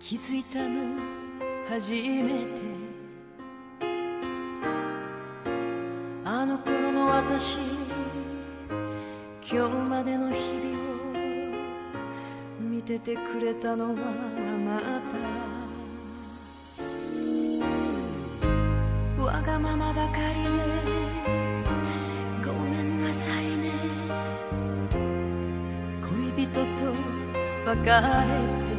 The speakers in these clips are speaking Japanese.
気づいたの初めて、あの頃の私、今日までの日々を見ててくれたのはあなた。わがままばかりでごめんなさいね。恋人と別れて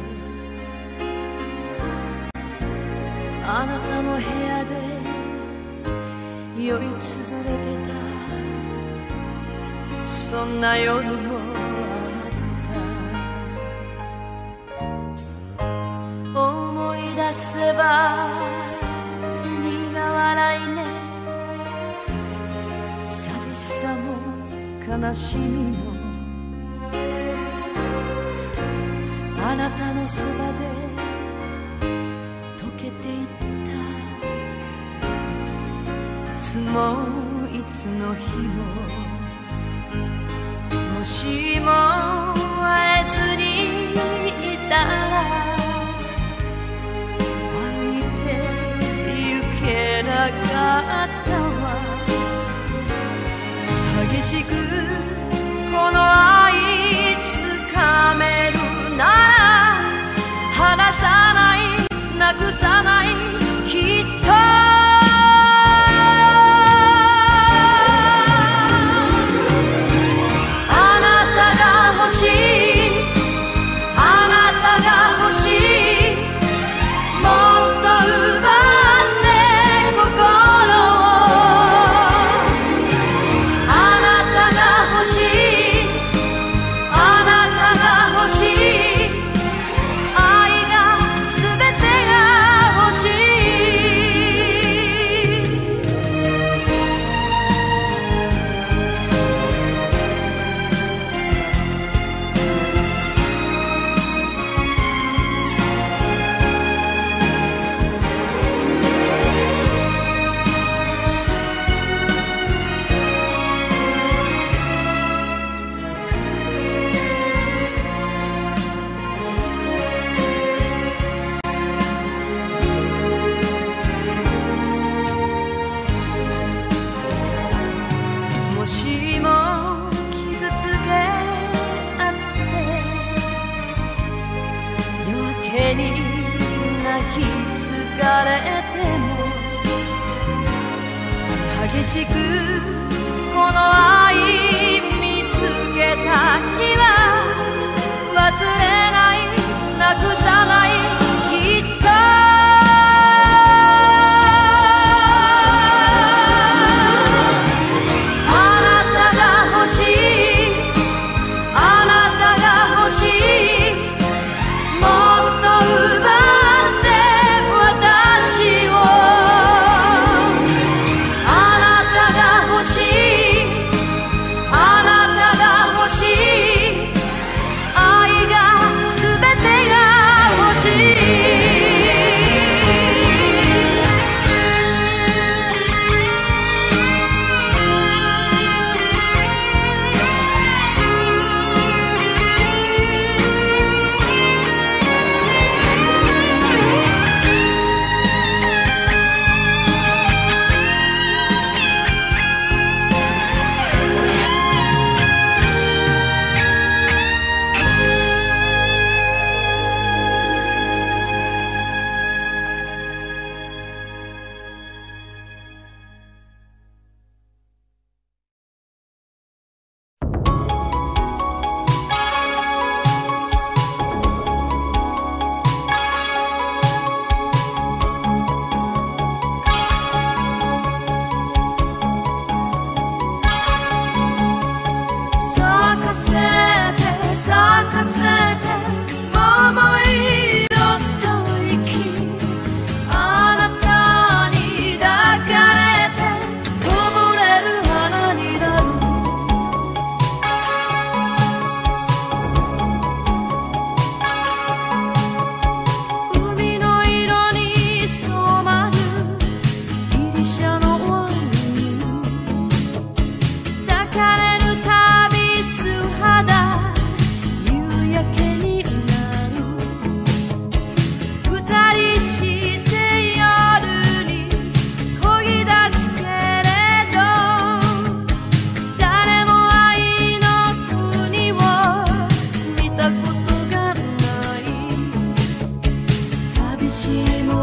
あなたの部屋で酔いつぶれてた、そんな夜もあった。思い出せば苦笑いね。寂しさも悲しみもあなたのそばで溶けていった。いつもいつの日も、もしも会えずにいたら歩いて行けなかったわ。激しくこの愛つかめるなら離さない、なくさない、きっと激しくこの愛見つけた日は忘れない、なくさない、きっとあなたが欲しい、あなたが欲しい、もっと奪って私を欲しい、あなたが欲しい。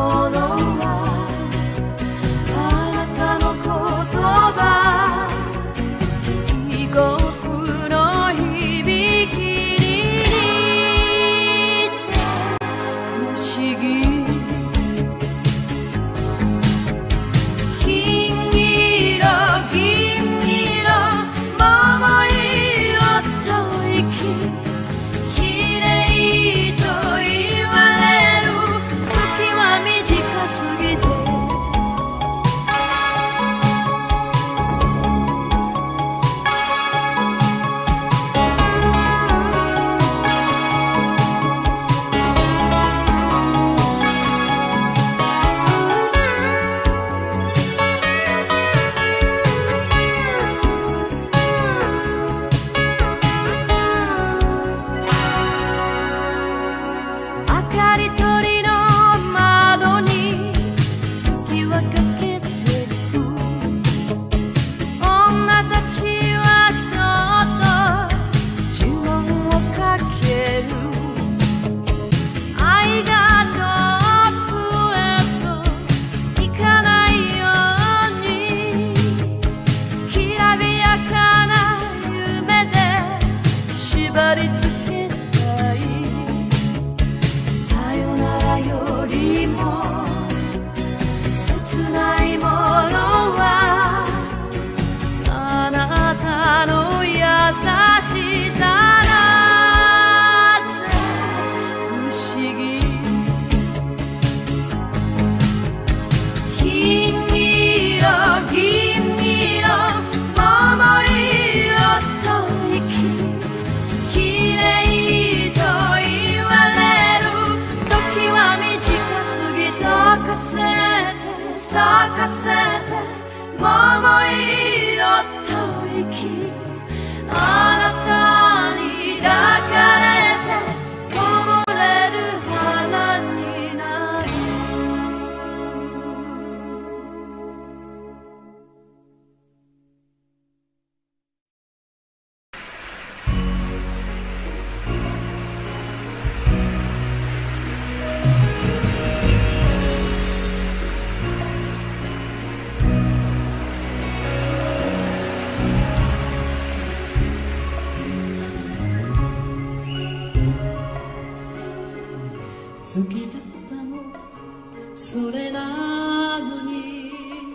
好きだったのそれなのに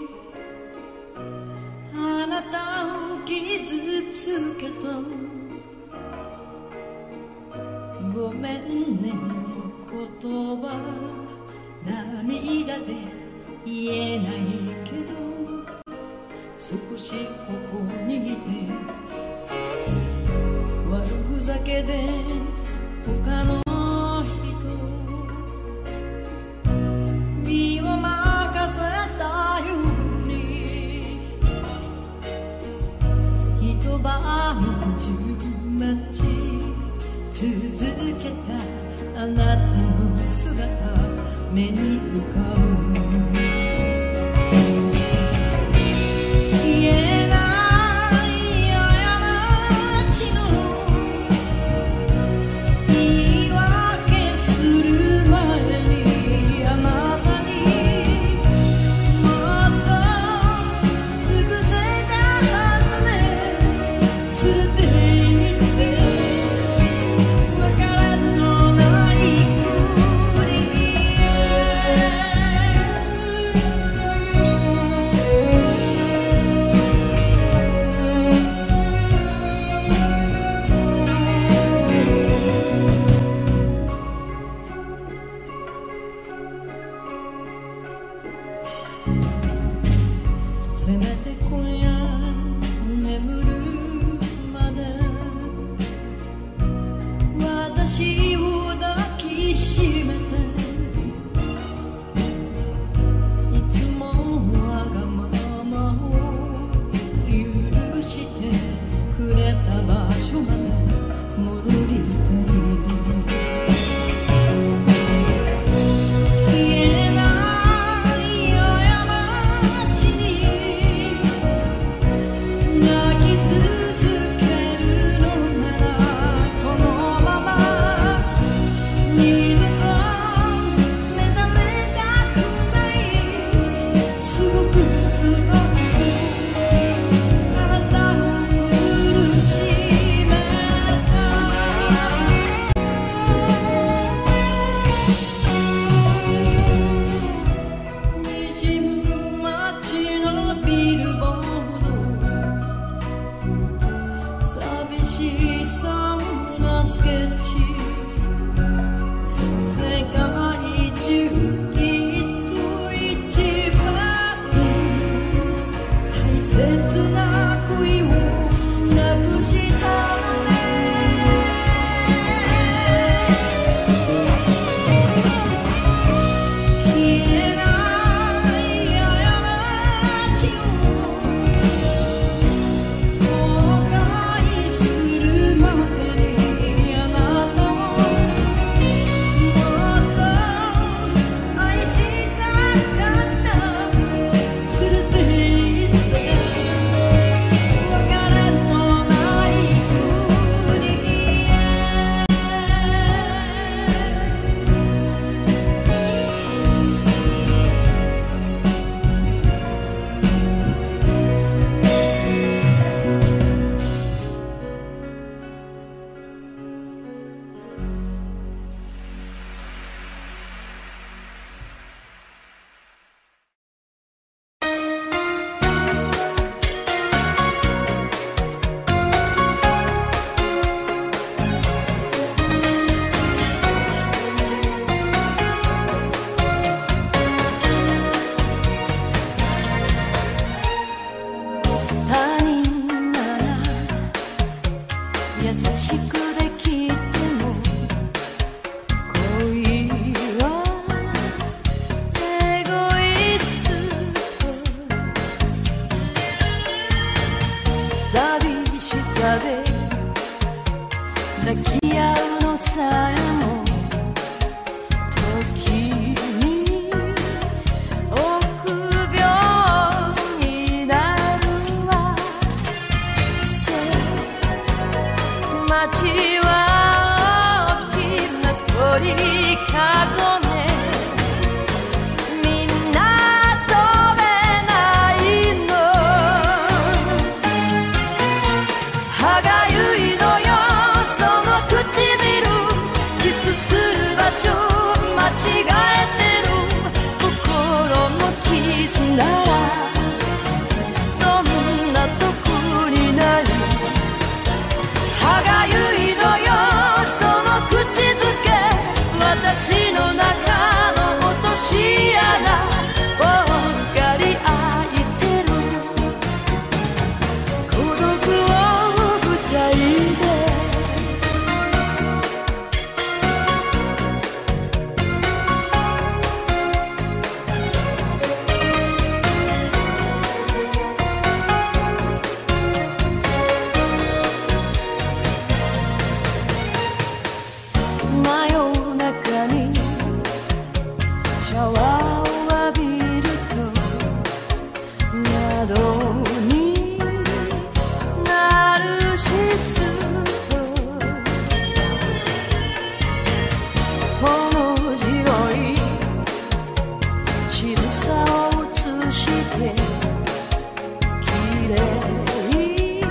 あなたを傷つけたごめんね言葉涙で言えないけど少しここにいて悪ふざけで他の続けたあなたの姿目に浮かぶせめて今夜眠るまで私を抱きしめていつもわがままを許してくれた場所まで戻りたい消えない過ちにさで抱き合うのさえも時に臆病になるわ。街は大きな鳥かごめみんな飛べないの。歯がゆいのよその唇キスする場所間違えてる。心の傷ならそんなとこにない。歯がゆいのよその口づけ私の中の落とし穴ぽっかり開いてる。孤独を塞いで真夜中にシャワーを浴びると窓にナルシストほの白い白さを映して綺麗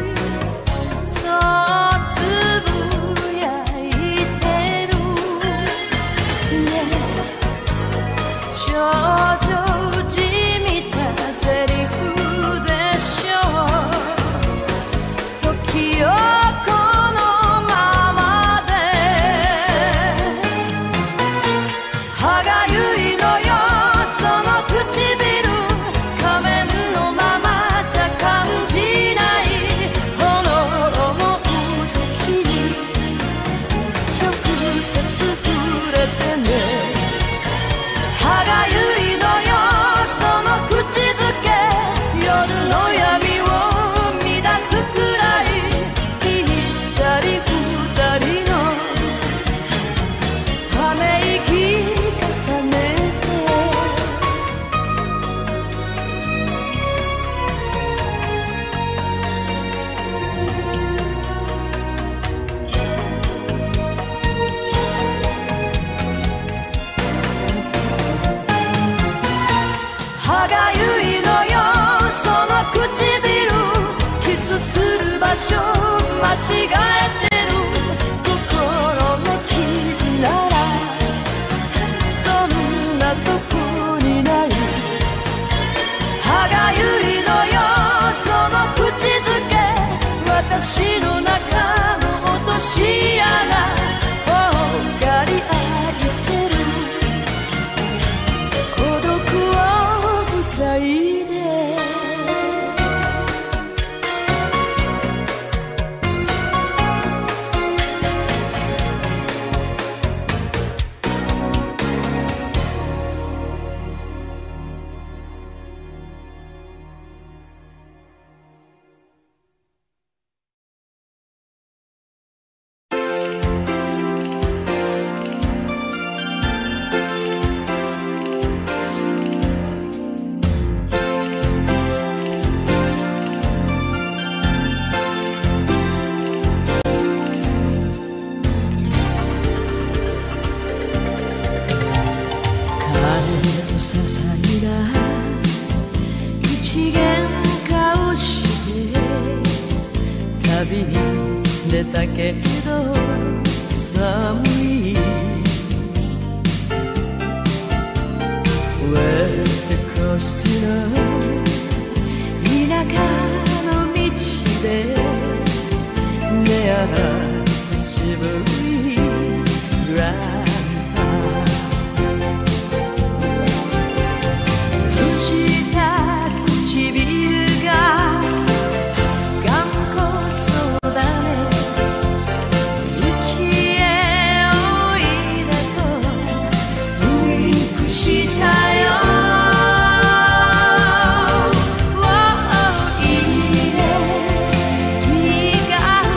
そうつぶやいてるね。少女じみたセリフでしょう。時をこのままで歯がゆいのよその唇仮面のままじゃ感じない炎の渦きに直接触れてね。歯がゆいのよその口づけ夜の闇を乱すくらいぴったり二人のため息重ねて歯がゆいのよその唇キスする場所間違えてる。心の傷ならそんなとこにない。歯がゆいのよその口づけ私の中の落とし穴ぽっかり開いてる。孤独を塞いで些細な口喧嘩をして旅に出たけど寒い West Coast の田舎の道で出会った渋いグランいいが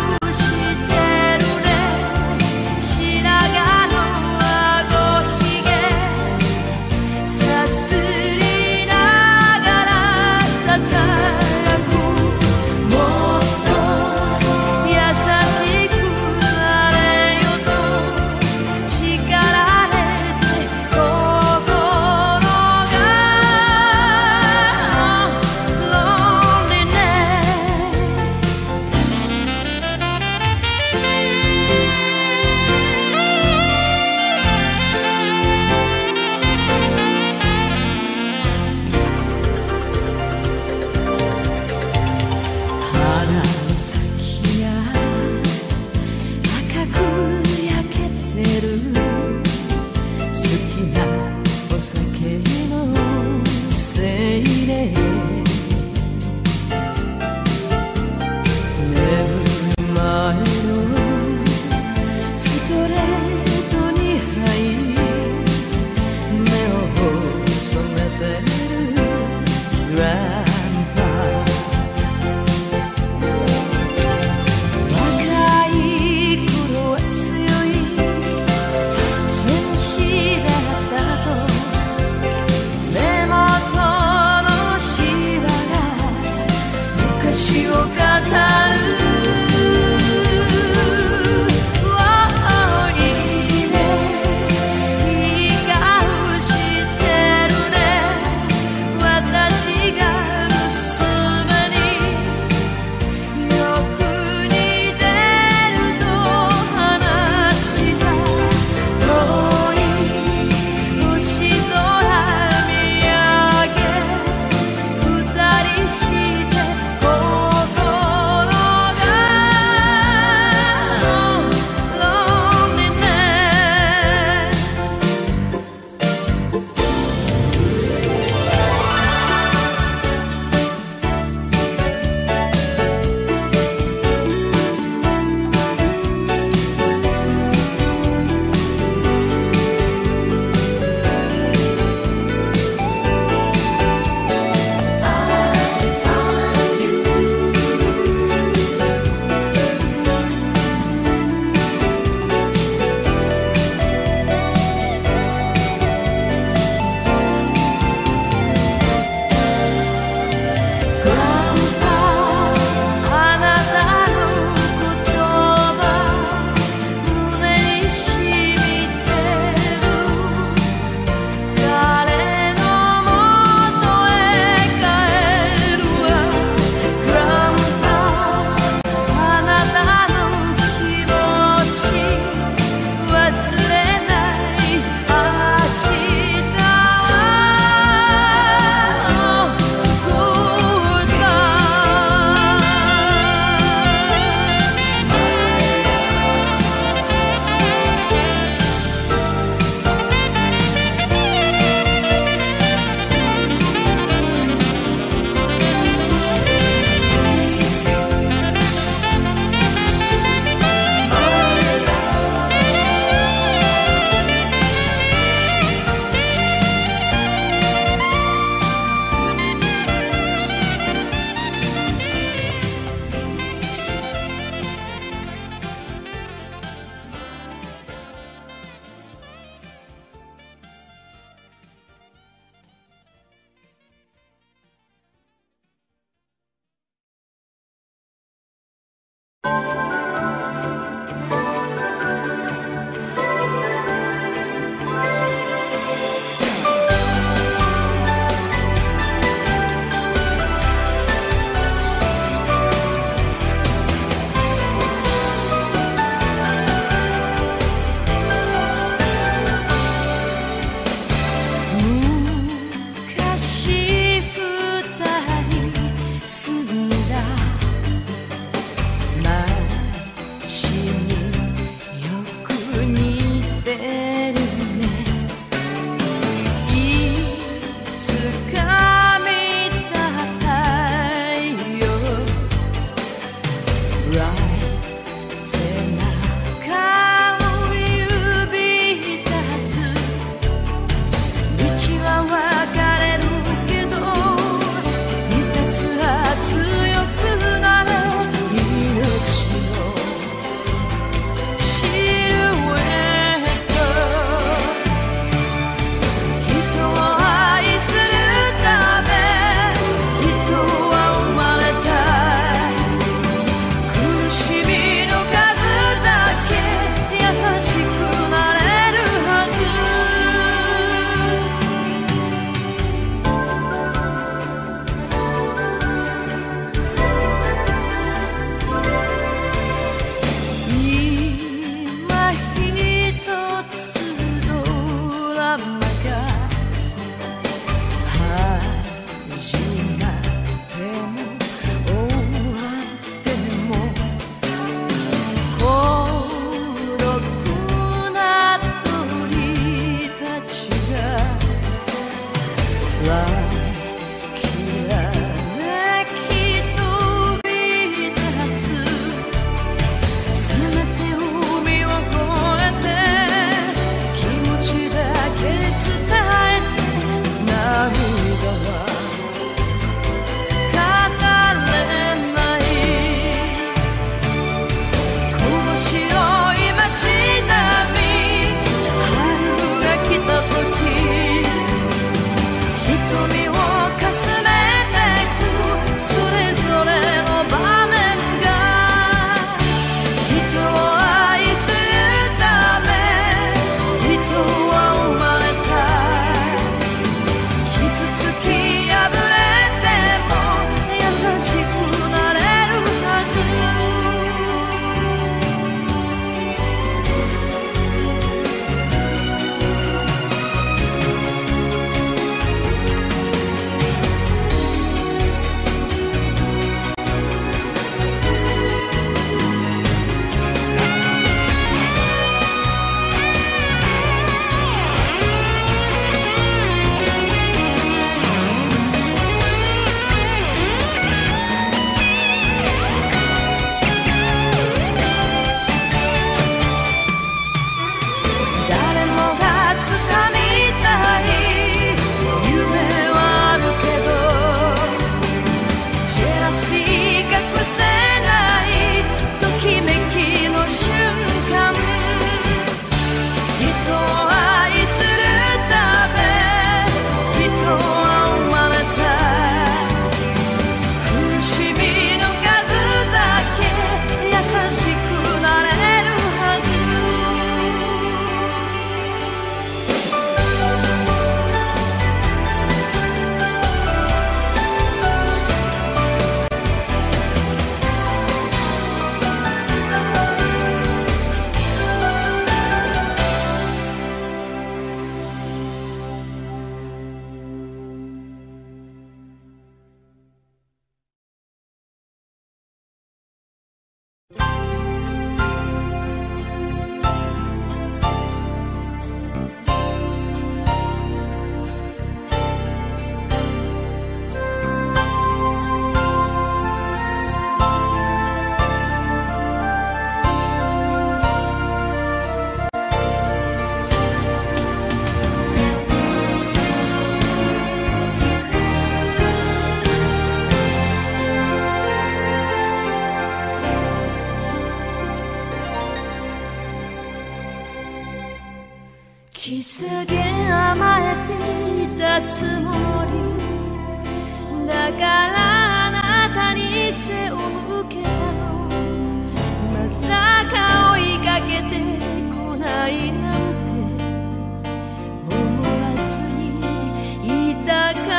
キスで甘えていたつもりだからあなたに背を向けたの。まさか追いかけてこないなんて思わずにいたから。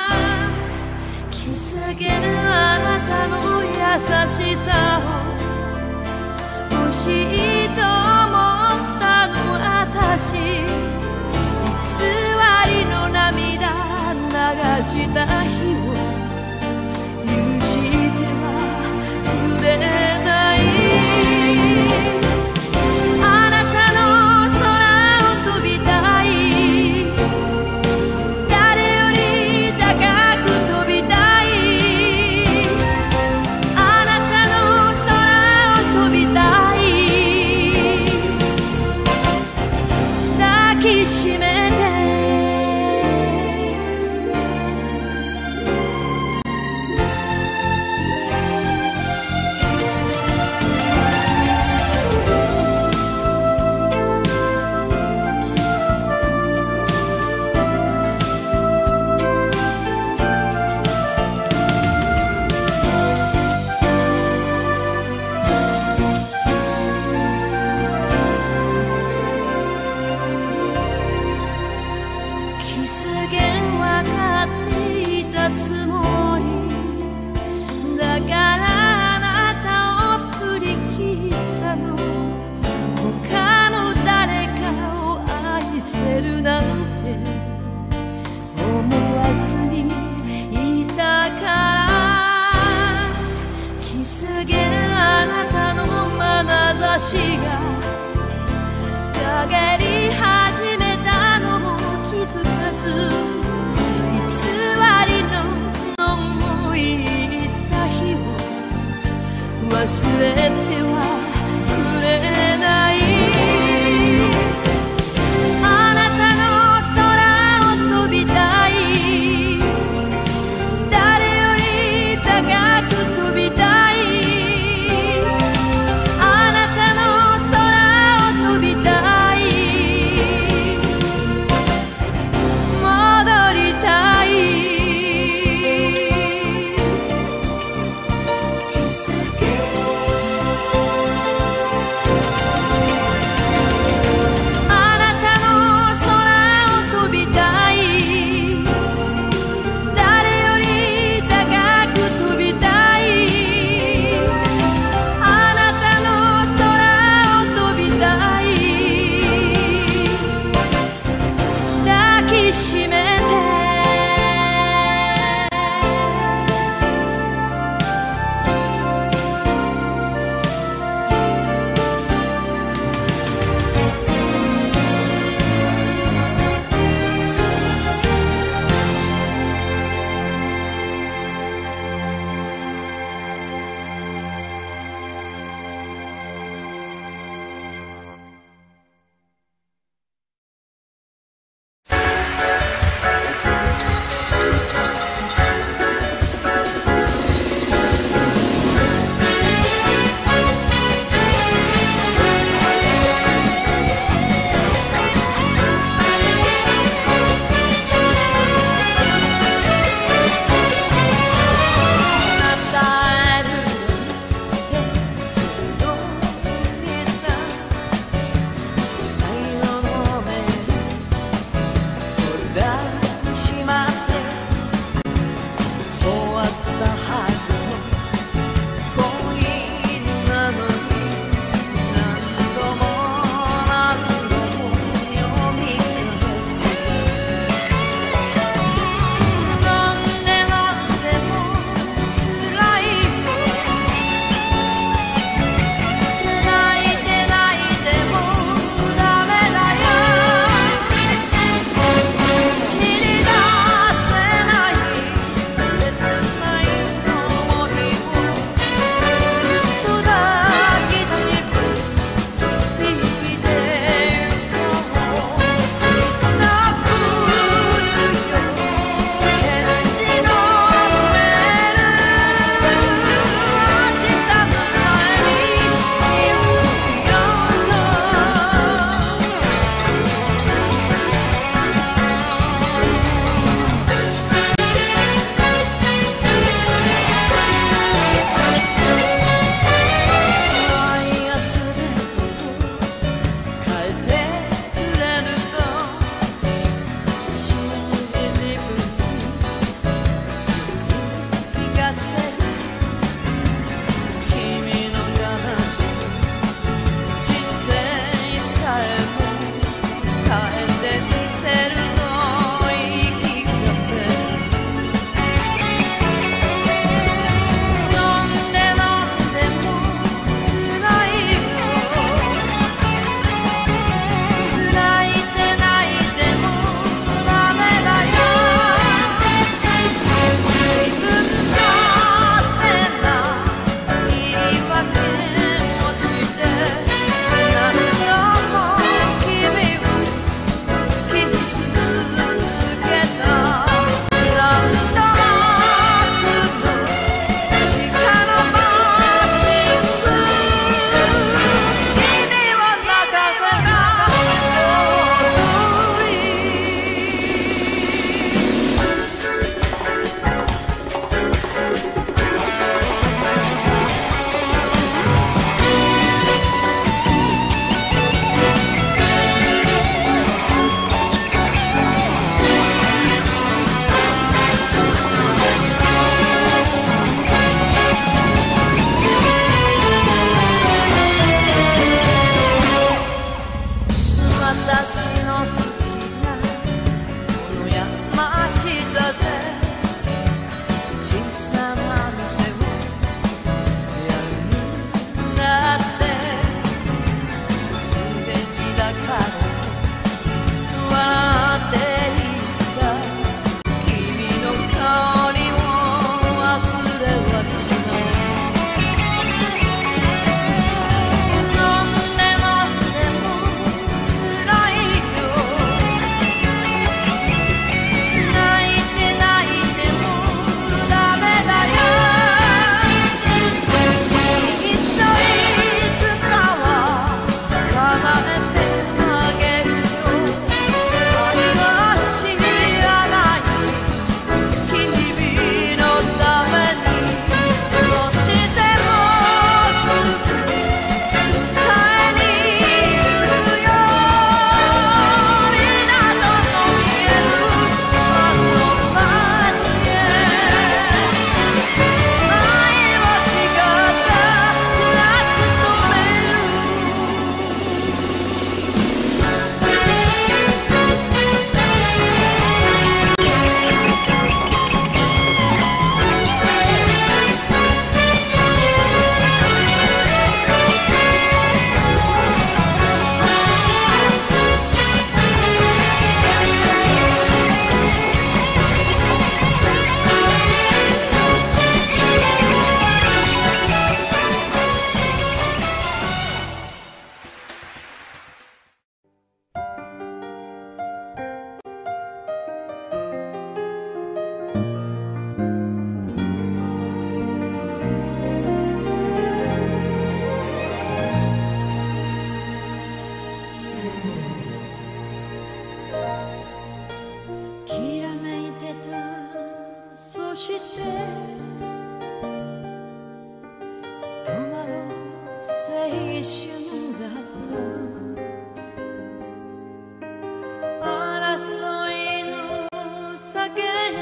気づけるあなたの優しさを欲しいと思ったの。私偽りの涙流した日を許してはくれない。あなたの空を飛びたい。誰より高く飛びたい。あなたの空を飛びたい。抱きしめてキス弦わかっていたつもりだからあなたを振り切ったの。他の誰かを愛せるなんて思わずにいたから。キス弦あなたの眼差しが陰り始めたのも気づかずして戸惑う青春だった争いの酒に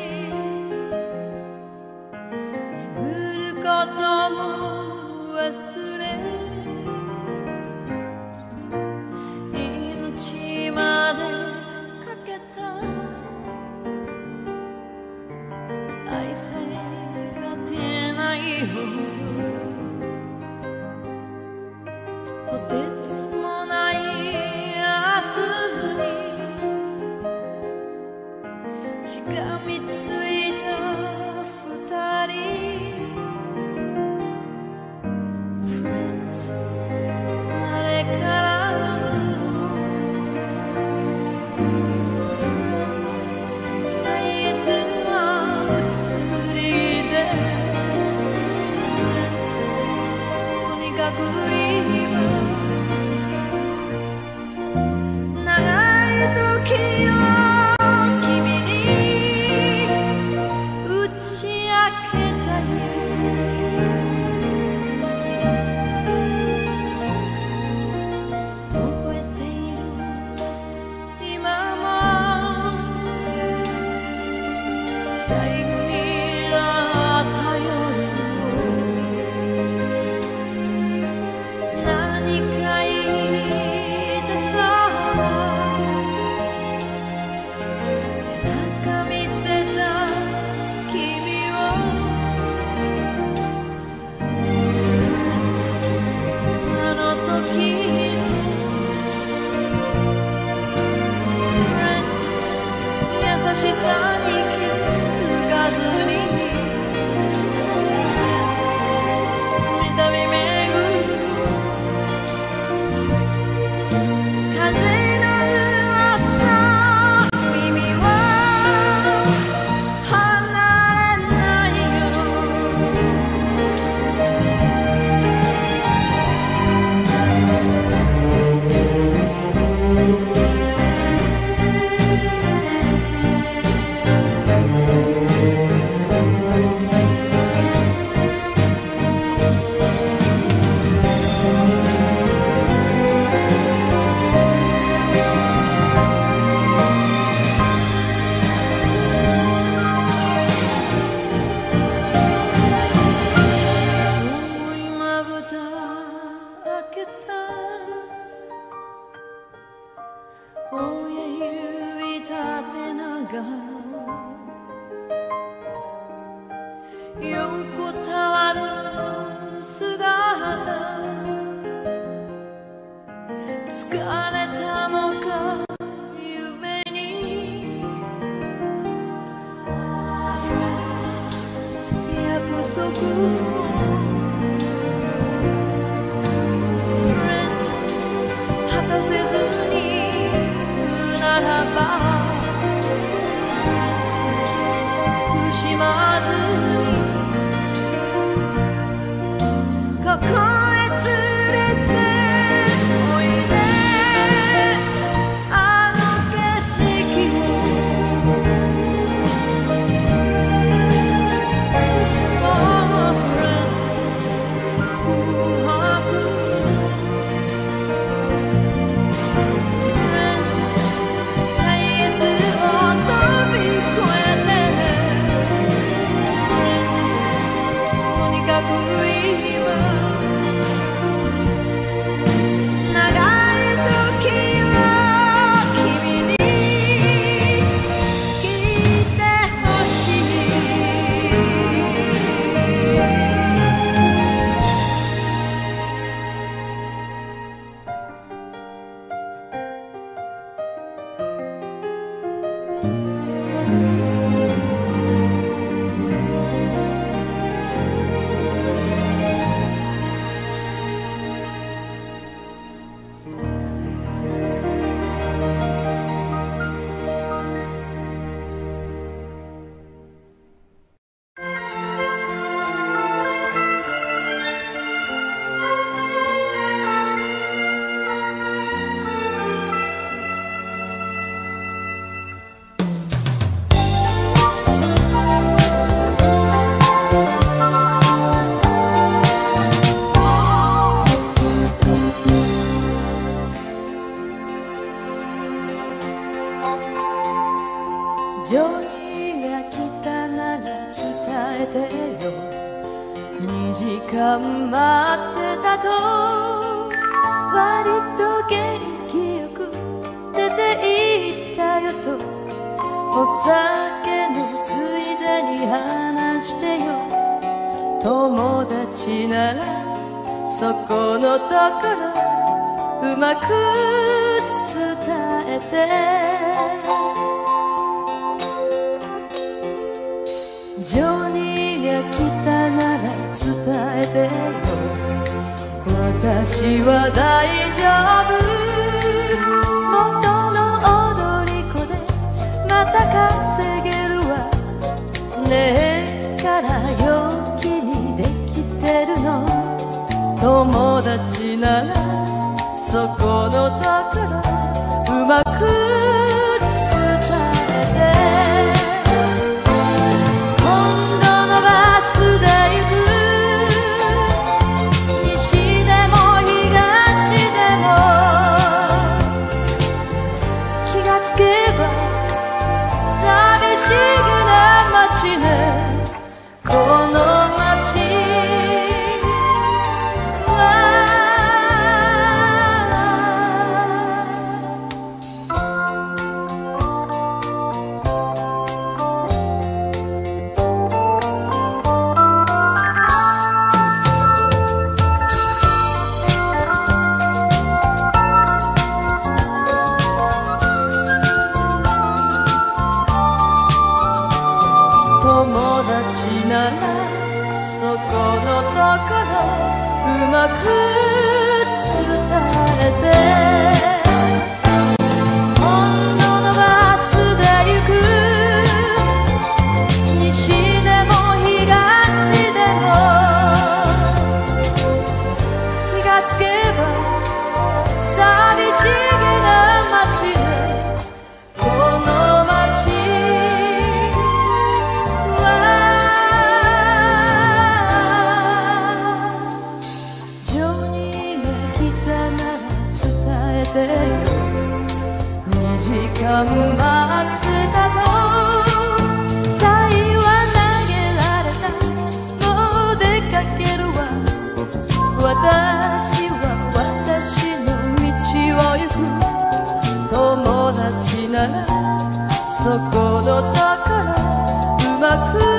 眠ることも忘れ命までかけた愛さえ勝てないほどとてつもない明日にしがみついた二人 Friends あれからFriends 歳月は移りで Friends とにかく今長い時を君に打ち明けたい覚えている今も最後に会った夜何か言ったそう背中見せた君を Friends あの時の Friends 優しさに気づかずに Friends 見た目巡る風の噂耳は離れないよ重いまぶた開けた親指立てながら横たわる姿疲れたのか夢に Friends 約束を Friends 果たせずにならば Friends 苦しまずにここへ連れておいであの景色を Oh Friends 空白の Friends 歳月を飛び越えて Friends とにかく今てよ、2時間待ってたと割と元気よく出て行ったよと、お酒のついでに話してよ、友達ならそこのところうまく伝えて、ジョニーが来たなら伝えてよ、私は大丈夫、元の踊り子でまた稼げるわ、ねえから陽気にできてるの、友達ならそこのところうまく伝えて、友達ならそこのところうまく伝えて、今度のバスで行く、西でも東でも、気がつけば寂しげな街で、この街2時間待ってたと、サイは投げられた、もう出かけるわ、私は私の道を行く、友達ならそこのところうまく